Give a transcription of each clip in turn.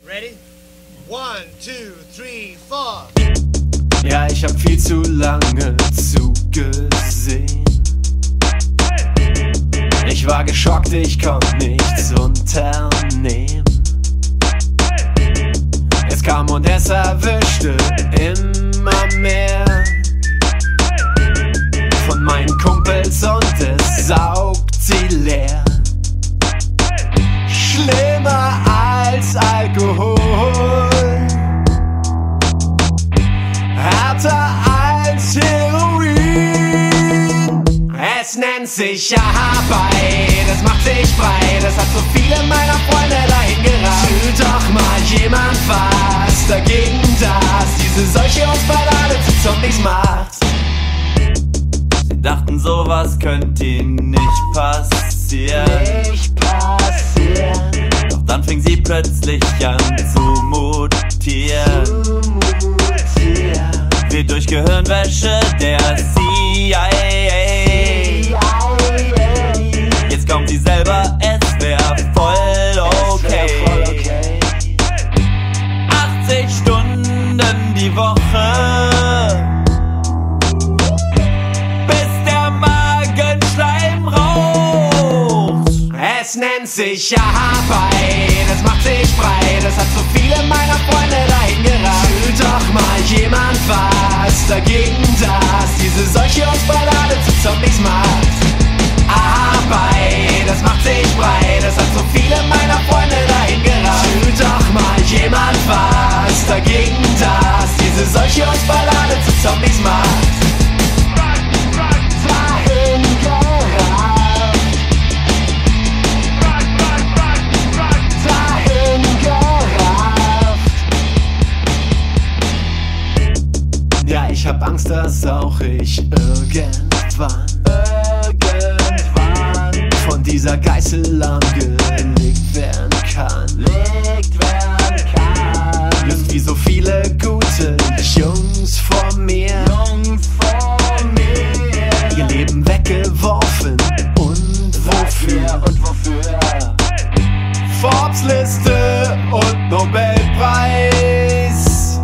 Ready? 1, 2, 3, 4. Ja, ich hab viel zu lange zugesehen. Ich war geschockt, ich konnte nichts unternehmen. Es kam und es erwischte immer mehr von meinen Kumpels und es saugt sie leer. Schlimmer als Alkohol, härter als Heroin. Es nennt sich Arbeit, es macht sich breit, es hat so viele meiner Freunde dahin gerannt. Fühlt doch mal jemand was dagegen, dass diese Seuche uns bald alle zu Zombies macht. Sie dachten, sowas könnte ihnen nicht passieren. Doch dann fing sie plötzlich an zu mutieren. Wie durch Gehirnwäsche der CIA. Jetzt kommt sie selber, es wär voll okay. 80 Stunden die Woche, bis der Magenschleim raucht. Es nennt sich Arbeit, es macht sich breit, es hat so viele meiner Freunde dahin gerannt. Fühlt doch mal jemand was dagegen, dass diese Seuche uns bald alle zu Zombies macht. Arbeit, es macht sich breit, es hat so viele meiner Freunde dahin gerannt. Fühlt doch mal jemand was dagegen, dass diese Seuche uns bald alle zu Zombies macht. Ja, ich hab Angst, dass auch ich irgendwann von dieser Geißel angelegt werden kann. Just wie so viele gute Jungs vor mir. Ihr Leben weggeworfen und wofür? Forbes-Liste und Nobelpreis.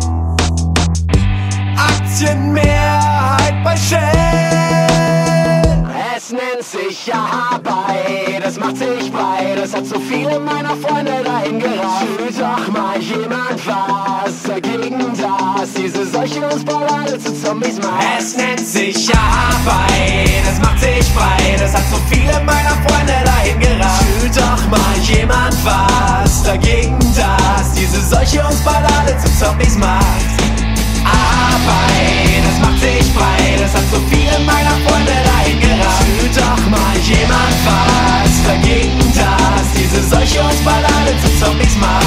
Aktienmehrheit bei Shell. Es nennt sich Arbeit, es macht sich breit, es hat so viele meiner Freunde dahin gerannt. Fühlt doch mal jemand was dagegen, dass diese Seuche uns bald alle zu Zombies macht. Es nennt sich Arbeit, es macht sich breit, es hat so viele meiner Freunde dahin gerannt. Fühlt doch mal jemand was dagegen, dass diese Seuche uns bald alle zu Zombies macht. Arbeit, es macht sich breit, es hat so viele meiner Freunde dahin gerannt. Fühlt doch mal jemand was dagegen, dass diese Seuche uns bald alle zu Zombies macht.